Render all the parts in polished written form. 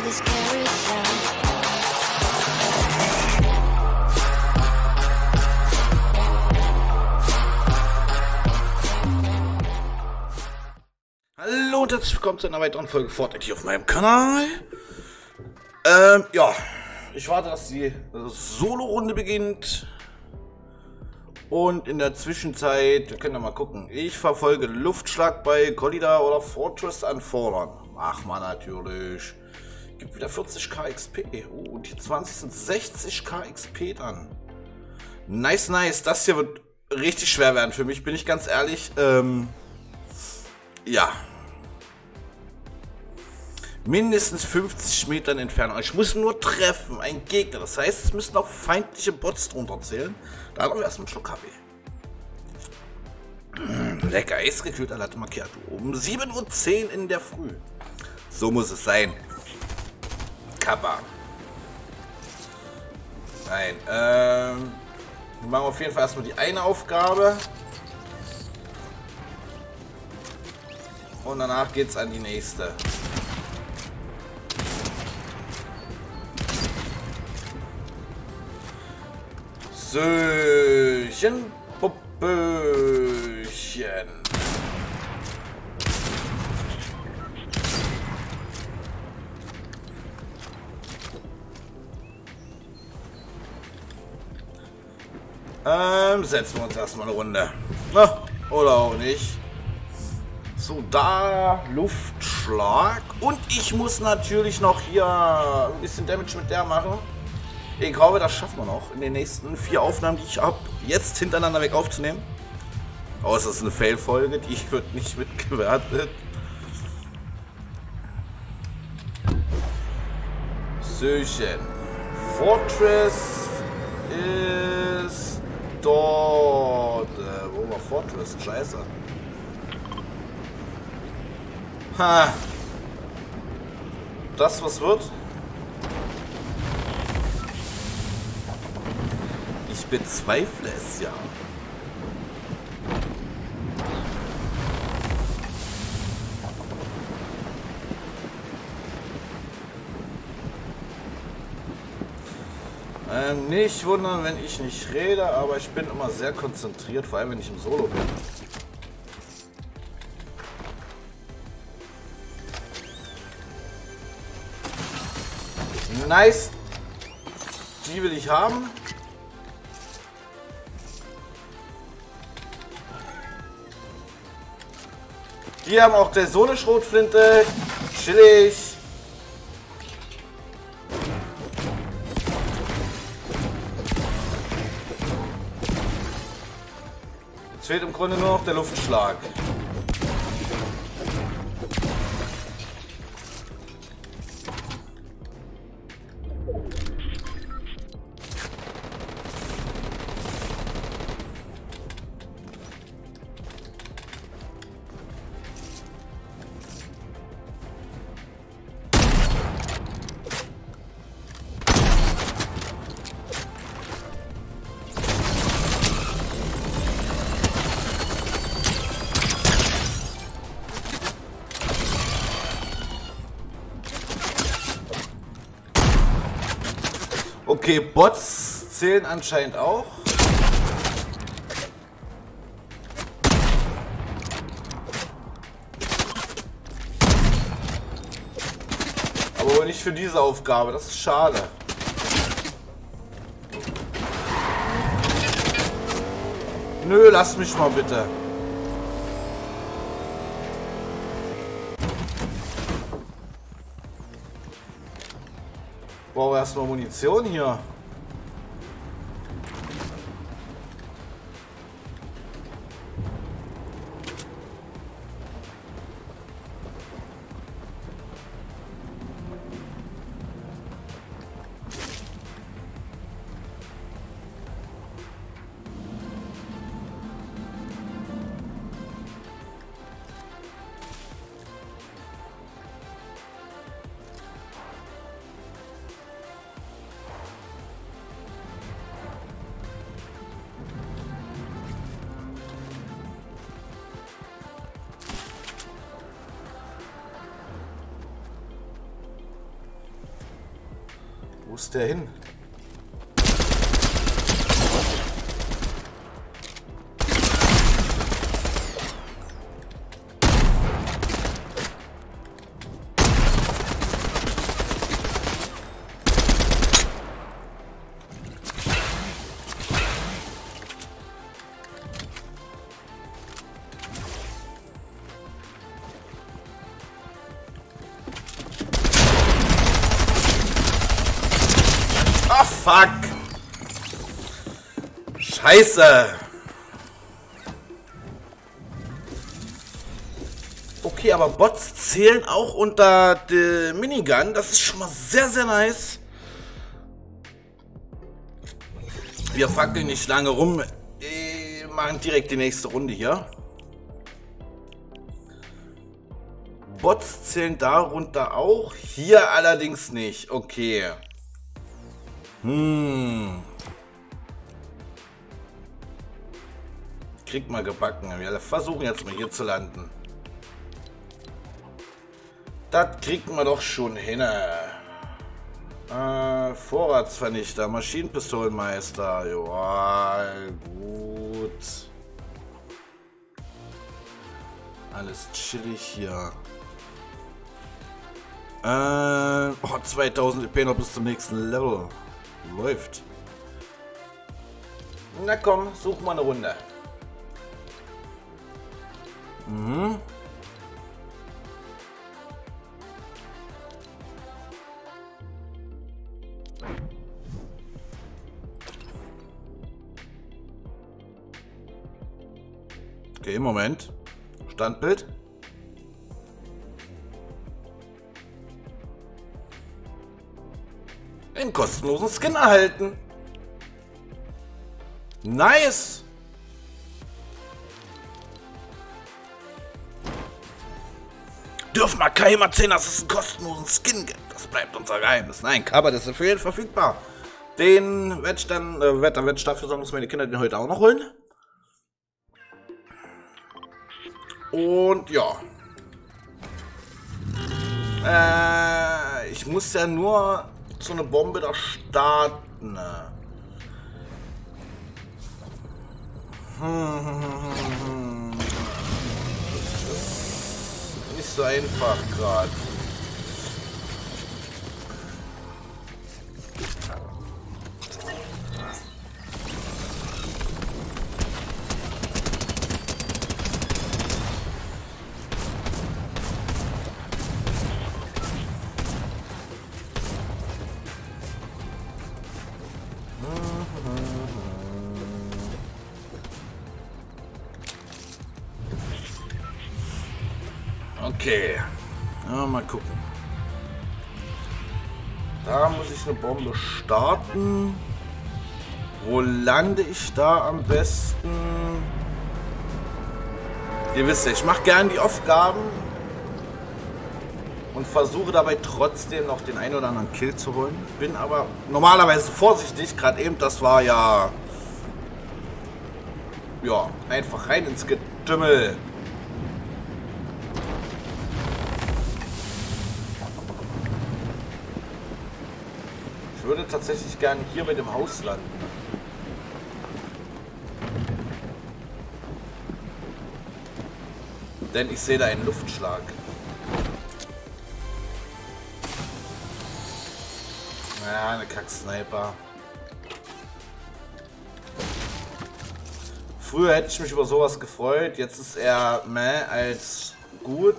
this carousel. Hallo und herzlich willkommen zu einer weiteren Folge Fortnite hier auf meinem Kanal. Ja, ich warte, dass die Solo-Runde beginnt. Und in der Zwischenzeit, wir können ja mal gucken, ich verfolge Luftschlag bei Collida oder Fortress anfordern. Ach man, natürlich. Gibt wieder 40k XP. Und die 20 sind 60k XP dann. Nice, nice. Das hier wird richtig schwer werden für mich, bin ich ganz ehrlich. Ja. Mindestens 50 Metern Entfernung. Ich muss nur treffen, ein Gegner. Das heißt, es müssen auch feindliche Bots drunter zählen. Da haben wir erstmal einen Schluck Kaffee. Lecker, eisgekühlter Latte Macchiato. Um 7:10 Uhr in der Früh. So muss es sein. Kappa. Nein, wir machen auf jeden Fall erstmal die eine Aufgabe. Und danach geht's an die nächste. Söchen, Puppöchen. Setzen wir uns erstmal eine Runde. Na, oder auch nicht. So, da Luftschlag. Und ich muss natürlich noch hier ein bisschen Damage mit der machen. Ich glaube, das schaffen wir noch in den nächsten 4 Aufnahmen, die ich habe, jetzt hintereinander weg aufzunehmen. Außer es ist eine Fail-Folge, die wird nicht mitgewertet. Söchen. Fortress ist dort. Wo war Fortress? Scheiße. Ha. Das was wird? Ich bezweifle es ja. Nicht wundern, wenn ich nicht rede, aber ich bin immer sehr konzentriert, vor allem wenn ich im Solo bin. Nice. Die will ich haben. Die haben auch der so eine Schrotflinte. Chillig. Jetzt fehlt im Grunde nur noch der Luftschlag. Okay, Bots zählen anscheinend auch. Aber wohl nicht für diese Aufgabe, das ist schade. Nö, lass mich mal bitte. Wow, erstmal Munition hier. Wo ist der hin? Ah, fuck! Scheiße! Okay, aber Bots zählen auch unter der Minigun. Das ist schon mal sehr, sehr nice. Wir fackeln nicht lange rum. Wir machen direkt die nächste Runde hier. Bots zählen darunter auch. Hier allerdings nicht. Okay. Kriegt mal gebacken. Wir versuchen jetzt mal hier zu landen. Das kriegt man doch schon hin. Vorratsvernichter, Maschinenpistolenmeister. Ja, gut. Alles chillig hier. 2000 EP noch bis zum nächsten Level. Läuft. Na komm, such mal eine Runde. Okay, Moment. Standbild. Den kostenlosen Skin erhalten. Nice. Dürfen wir keinem erzählen, dass es einen kostenlosen Skin gibt. Das bleibt unser Geheimnis. Nein, Cover, das ist für jeden verfügbar. Den werde ich dann, werde ich dafür sorgen, dass meine Kinder den heute auch noch holen. Und ja. Ich muss ja nur so eine Bombe da starten. Das ist nicht so einfach gerade. Okay, ja, mal gucken. Da muss ich eine Bombe starten. Wo lande ich da am besten? Ihr wisst ja, ich mache gern die Aufgaben und versuche dabei trotzdem noch den einen oder anderen Kill zu holen. Bin aber normalerweise vorsichtig. Gerade eben, das war ja einfach rein ins Getümmel. Ich würde tatsächlich gerne hier mit dem Haus landen. Denn ich sehe da einen Luftschlag. Ja, eine Kack-Sniper. Früher hätte ich mich über sowas gefreut. Jetzt ist er meh als gut.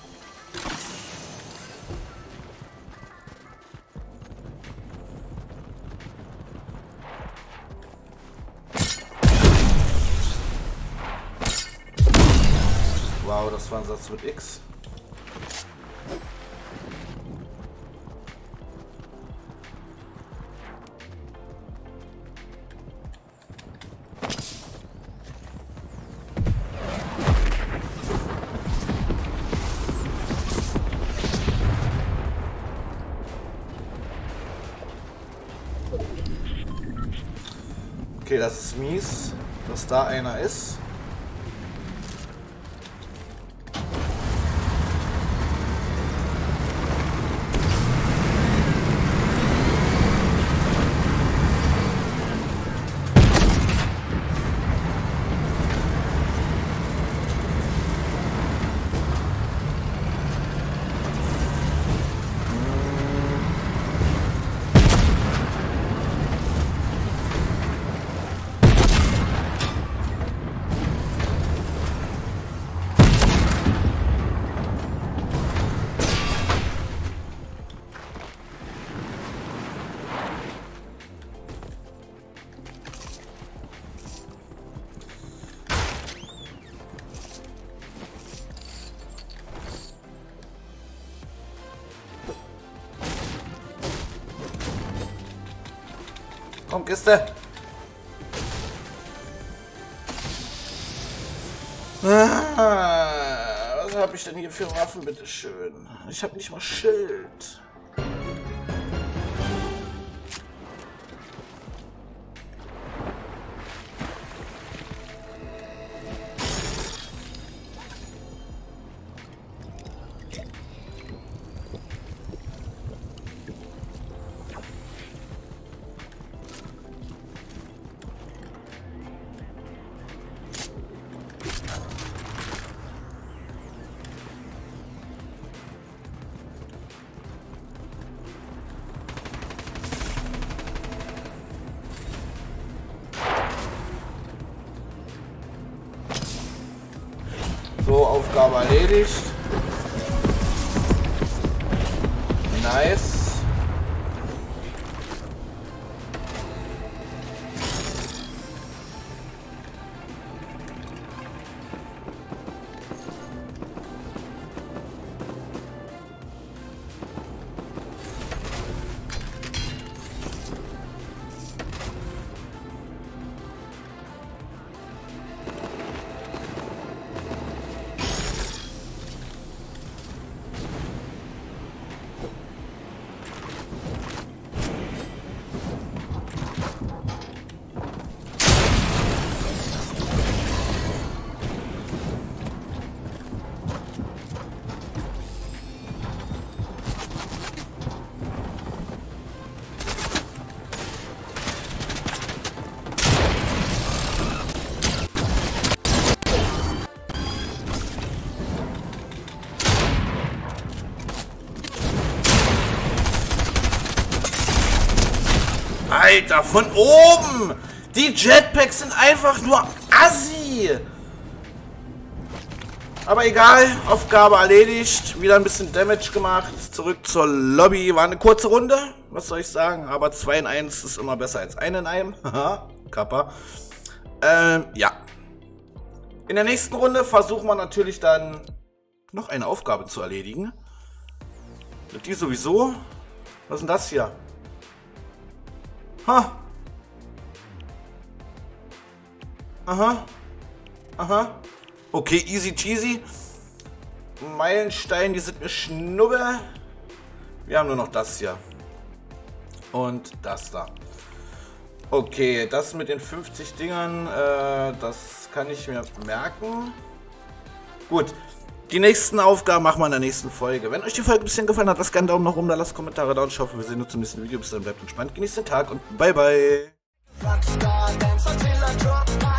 Wow, das war ein Satz mit X. Okay, das ist mies, dass da einer ist. Komm, Kiste. Was habe ich denn hier für Waffen, bitteschön? Ich habe nicht mal Schild. So, Aufgabe erledigt. Nice. Alter, von oben! Die Jetpacks sind einfach nur assi! Aber egal, Aufgabe erledigt. Wieder ein bisschen Damage gemacht. Zurück zur Lobby. War eine kurze Runde, was soll ich sagen? Aber 2 in 1 ist immer besser als 1 in einem. Haha, Kappa. Ja. In der nächsten Runde versuchen wir natürlich dann noch eine Aufgabe zu erledigen. Die sowieso. Was ist denn das hier? Ha. Aha. Aha. Okay, easy cheesy. Meilenstein, die sind mir Schnuppe. Wir haben nur noch das hier. Und das da. Okay, das mit den 50 Dingern, das kann ich mir merken. Gut. Die nächsten Aufgaben machen wir in der nächsten Folge. Wenn euch die Folge ein bisschen gefallen hat, lasst gerne einen Daumen nach oben da, lasst Kommentare da und ich hoffe, wir sehen uns im nächsten Video. Bis dann, bleibt entspannt, genießt den Tag und bye bye.